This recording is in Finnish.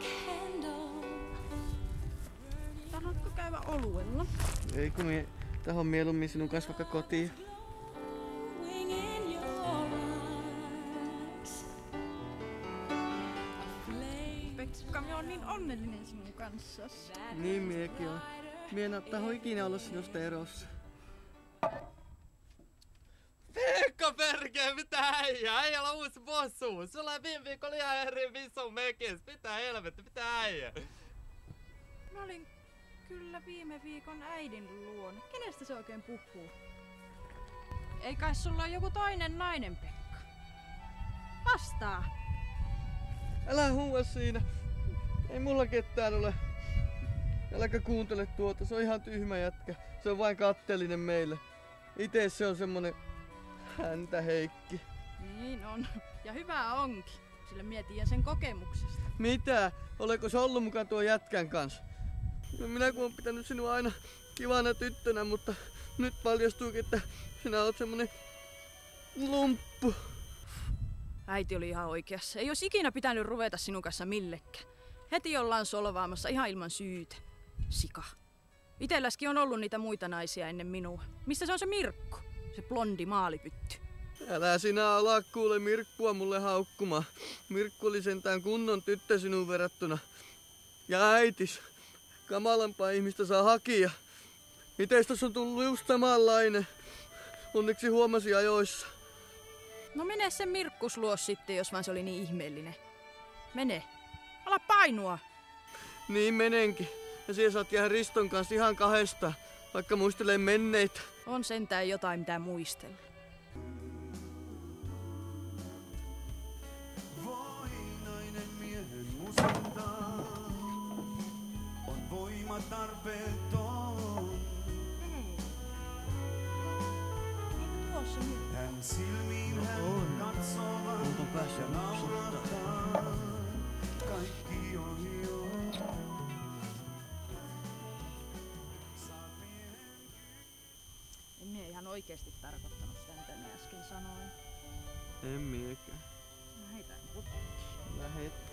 Tahdotko käydä oluella? Ei kun mie tahon mieluummin sinun kanssa vaikka kotiin. Pekka, minä olen niin onnellinen sinun kanssasi. Niin miekin on. Mie en taho ikinä olla sinusta erossa. Pekka perkele, mitä äijä? Äijällä on uusi bossu. Sulla on viime viikolla ihan eri visun mekis. Mitä helvetti, mitä äijä? Mä olin kyllä viime viikon äidin luona. Kenestä se oikein puhuu? Ei kai sulla ole joku toinen nainen, Pekka? Vastaa! Älä huua siinä. Ei mulla ketään ole. Äläkä kuuntele tuota, se on ihan tyhmä jätkä. Se on vain katteellinen meille. Ite se on semmonen häntä Heikki. Niin on. Ja hyvä onkin, sillä mietin sen kokemuksesta. Mitä? Oleko se ollut mukaan tuon jätkän kanssa? No minä kun oon pitänyt sinua aina kivana tyttönä, mutta nyt paljastuukin, että sinä oot semmonen lumppu. Äiti oli ihan oikeassa. Ei olisi ikinä pitänyt ruveta sinun kanssa millekään. Heti ollaan solvaamassa ihan ilman syytä. Sika. Itelläskin on ollut niitä muita naisia ennen minua. Missä se on se Mirkku? Se blondi maalipytty. Älä sinä ala kuule Mirkkua mulle haukkumaan. Mirkku oli sentään kunnon tyttö sinun verrattuna. Ja äitis. Kamalampaa ihmistä saa hakia. Mites tossa on tullut just samanlainen. Onneksi huomasi ajoissa. No mene sen Mirkkus luo sitten, jos vaan se oli niin ihmeellinen. Mene. Ala painua. Niin menenkin. Ja siellä saat jäädä Riston kanssa ihan kahdesta, vaikka muistelee menneitä. On sentään jotain mitä muistella. Voinainen miehen musentaa, on voima tarpeeton. Tuossa nyt. Hän silmiin hän katsovat ja naurahtaa. Kaikki ohi on. En minä ihan oikeesti tarkoittanut sitä, mitä minä äsken sanoin. En miekään. Mä heitän putkiin. Lähet.